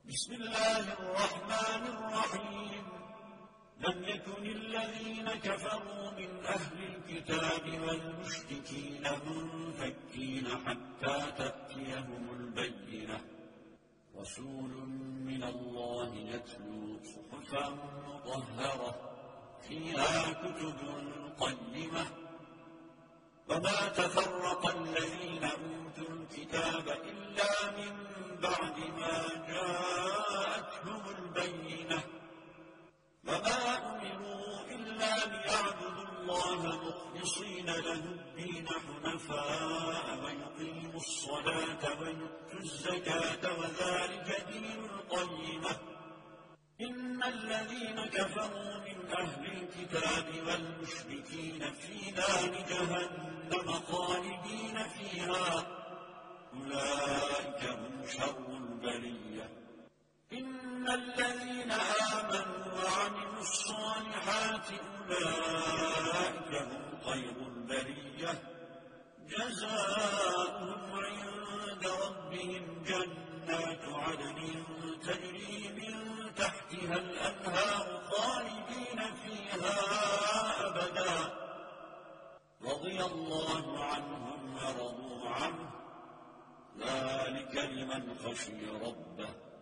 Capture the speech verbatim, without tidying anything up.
بسم الله الرحمن الرحيم لم يكن الذين كفروا من أهل الكتاب والمشركين منفكين حتى تأتيهم البينة رسول من الله يتلو صحفا مطهرة فيها كتب قيمة وما تفرق الذين أوتوا الكتاب إلا من بعد ما جاءتهم البينة وما أمروا إلا ليعبدوا الله مخلصين له الدين حنفاء ويقيموا الصلاة ويؤتوا الزكاة وذلك دين القيمة إن الذين كفروا من أهل الكتاب والمشركين في نار جهنم خالدين فيها أولئك هم شر البرية إن الذين آمنوا وعملوا الصالحات أولئك هم خير البرية جزاؤهم عند ربهم جنات عدن تجري من تحتها الأنهار خالدين فيها أبدا رضي الله عنهم ورضوا عنه ذلك لمن خشي ربه